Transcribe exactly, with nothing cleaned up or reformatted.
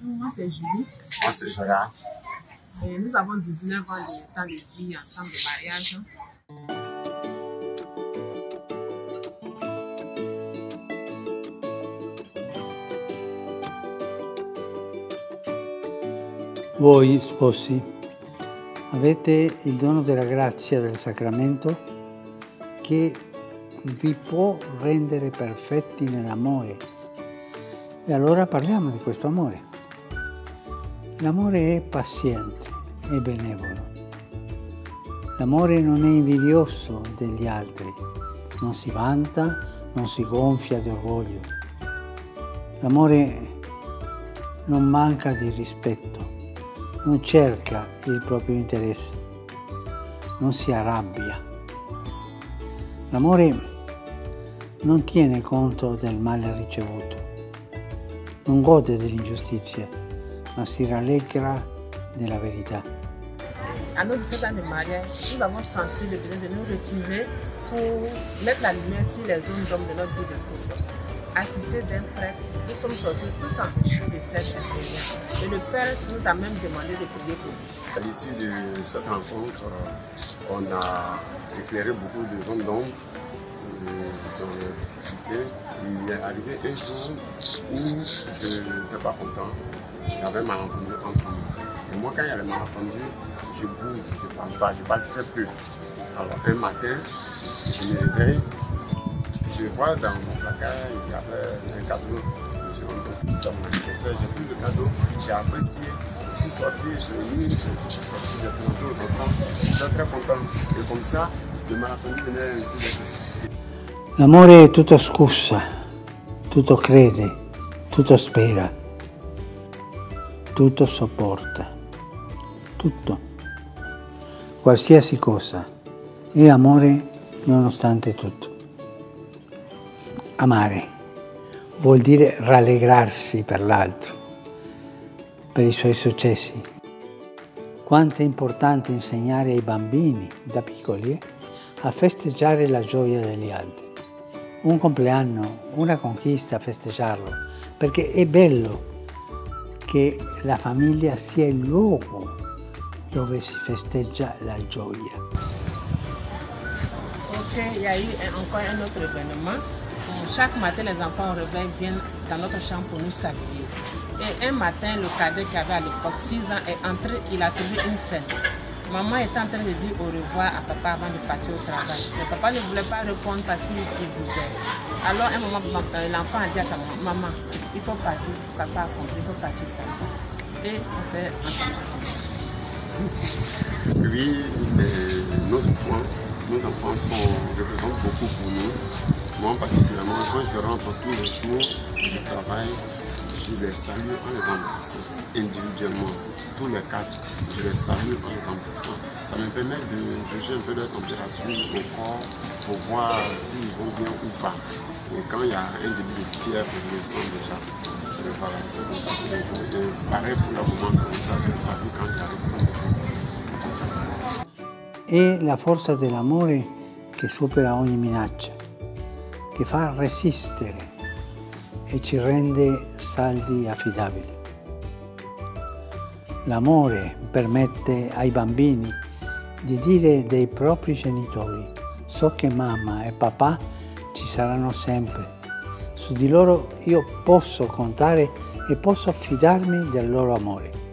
Bonjour, moi c'est Julie. Moi c'est Joya. Et nous avons dix-neuf ans de temps de vie ensemble de mariage. Voi sposi avete il dono della grazia del sacramento che vi può rendere perfetti nell'amore. E allora parliamo di questo amore. L'amore è paziente e benevolo. L'amore non è invidioso degli altri, non si vanta, non si gonfia di orgoglio. L'amore non manca di rispetto, non cerca il proprio interesse, non si arrabbia. L'amore non tiene conto del male ricevuto, non gode dell'ingiustizia, ma si rallegra della verità. À nos dix-sept ans de mariage, nous avons senti le besoin de nous retirer pour mettre la lumière sur les zones d'ombre de notre vie de couple. Assistés d'un prêtre, nous sommes sortis tous enrichis de cette expérience. Et le père nous a même demandé de prier pour lui. À l'issue de cette rencontre, on a éclairé beaucoup de zones d'ombre dans les difficultés. Il est arrivé un jour où je n'étais pas content. Il y avait un malentendu entre nous. Et moi, quand il y a le malentendu, je boude, je ne parle pas, je parle très peu. Alors un matin, je me réveille, je vois dans mon placard, il y avait un cadeau. C'était mon anniversaire, j'ai pris le cadeau, j'ai apprécié. Je suis sorti, je suis venu, je suis sorti, j'ai présenté aux enfants. J'étais très content. Et comme ça, le malentendu venait ainsi d'être justifié. L'amore tutto scusa, tutto crede, tutto spera, tutto sopporta, tutto, qualsiasi cosa, è amore nonostante tutto. Amare vuol dire rallegrarsi per l'altro, per i suoi successi. Quanto è importante insegnare ai bambini, da piccoli, eh, a festeggiare la gioia degli altri. Un compleanno, una conquista, festeggiarlo, perché è bello che la famiglia sia il luogo dove si festeggia la gioia. Ok, il y a eu encore un autre événement. Chaque matin, les enfants au réveil viennent dans notre chambre pour nous saluer. Et un matin, le cadet qui avait à l'époque six ans est entré, il a trouvé une scène. Maman était en train de dire au revoir à papa avant de partir au travail. Mais papa ne voulait pas répondre parce qu'il boudait. Alors un moment, l'enfant a dit à sa maman, maman, il faut partir, papa a compris, il faut partir au travail. Et on s'est entendu. Oui, nos enfants, nos enfants sont, représentent beaucoup pour nous. Moi particulièrement, quand je rentre tous les jours du travail, je les salue en les embrassant individuellement. Tous les quatre, je les salue en les embrassant. Ça me permet de juger un peu leur température au corps pour voir s'ils vont bien ou pas. Et quand il y a un début de fièvre, je le sens déjà. Et voilà, c'est comme ça tous les jours. Et c'est pareil pour le moment, c'est comme ça que je les salue quand il arrive. È la forza dell'amore che supera ogni minaccia, che fa resistere e ci rende saldi e affidabili. L'amore permette ai bambini di dire dei propri genitori: so che mamma e papà ci saranno sempre, su di loro io posso contare e posso affidarmi del loro amore.